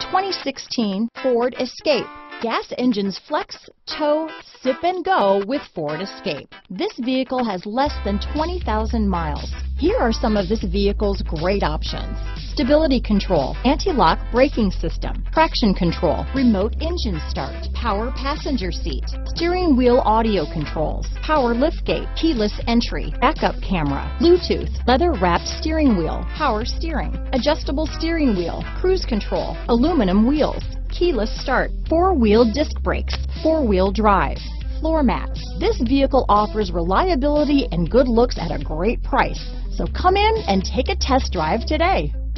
2016 Ford Escape. Gas engines flex, tow, sip and go with Ford Escape. This vehicle has less than 20,000 miles. Here are some of this vehicle's great options: stability control, anti-lock braking system, traction control, remote engine start, power passenger seat, steering wheel audio controls, power liftgate, keyless entry, backup camera, Bluetooth, leather-wrapped steering wheel, power steering, adjustable steering wheel, cruise control, aluminum wheels, keyless start, four-wheel disc brakes, four-wheel drive, floor mats. This vehicle offers reliability and good looks at a great price. So come in and take a test drive today.